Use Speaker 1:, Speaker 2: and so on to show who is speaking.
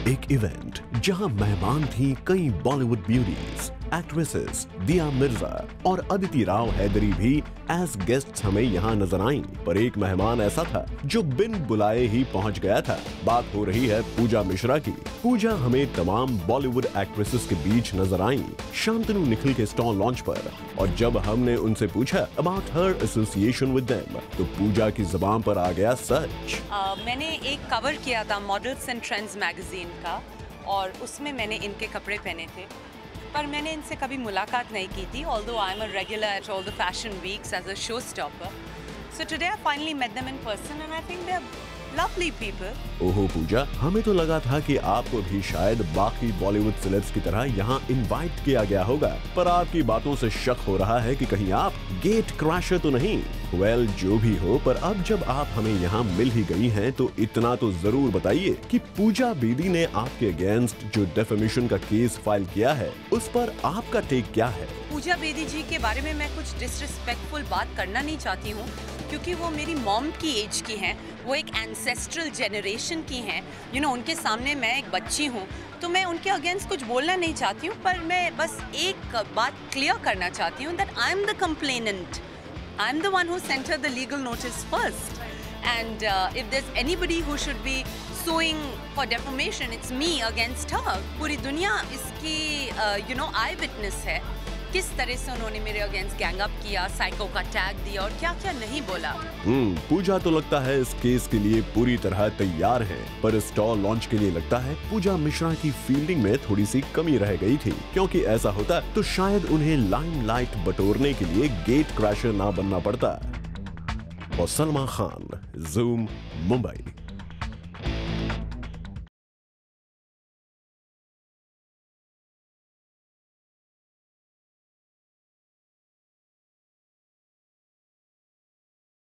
Speaker 1: एक इवेंट जहां मेहमान थी कई बॉलीवुड ब्यूटीज, एक्ट्रेसेस दिया मिर्जा और अदिति राव हैदरी भी एज गेस्ट्स हमें यहाँ नजर आईं। पर एक मेहमान ऐसा था जो बिन बुलाए ही पहुंच गया था। बात हो रही है पूजा मिश्रा की। पूजा हमें तमाम बॉलीवुड एक्ट्रेसेस के बीच नजर आईं शांतनु निखिल के स्टॉल लॉन्च पर। और जब हमने उनसे पूछा about her association with them, तो पूजा की जुबान पर आ गया सच।
Speaker 2: मैंने एक कवर किया था मॉडल्स एंड ट्रेंड्स मैगजीन का और उसमें मैंने इनके कपड़े पहने थे, पर मैंने इनसे कभी मुलाकात नहीं की थी। Although I am a regular at all the fashion weeks as a show stopper, so today I finally met them in person and I think they are lovely people.
Speaker 1: ओहो पूजा, हमें तो लगा था कि आपको भी शायद बाकी बॉलीवुड सेलेब्स की तरह यहाँ इनवाइट किया गया होगा, पर आपकी बातों से शक हो रहा है कि कहीं आप गेट क्रैशर तो नहीं। वेल, जो भी हो, पर अब जब आप हमें यहाँ मिल ही गई हैं, तो इतना तो जरूर बताइए कि पूजा बेदी ने आपके अगेंस्ट जो डेफेमेशन का केस फाइल किया है, उस पर आपका टेक क्या है?
Speaker 2: पूजा बेदी जी के बारे में मैं कुछ डिसरिस्पेक्टफुल बात करना नहीं चाहती हूँ, क्योंकि वो मेरी मॉम की एज की हैं, वो एक एंसेस्ट्रल जनरेशन की हैं। उनके सामने मैं एक बच्ची हूँ, तो मैं उनके अगेंस्ट कुछ बोलना नहीं चाहती हूँ, पर मैं बस एक बात क्लियर करना चाहती हूँ that I am the complainant, I am the one who sent her the legal notice first, and if there is anybody who should be suing for defamation, it's me against her. पूरी दुनिया इसकी आई witness है किस तरह से उन्होंने मेरे against gang up किया, साइको का टैग दिया और क्या क्या नहीं बोला।
Speaker 1: पूजा तो लगता है इस केस के लिए पूरी तरह तैयार है, पर स्टॉल लॉन्च के लिए लगता है पूजा मिश्रा की फील्डिंग में थोड़ी सी कमी रह गई थी, क्योंकि ऐसा होता तो शायद उन्हें लाइमलाइट बटोरने के लिए गेट क्रैशर ना बनना पड़ता। और सलमा खान, ज़ूम, मुंबई।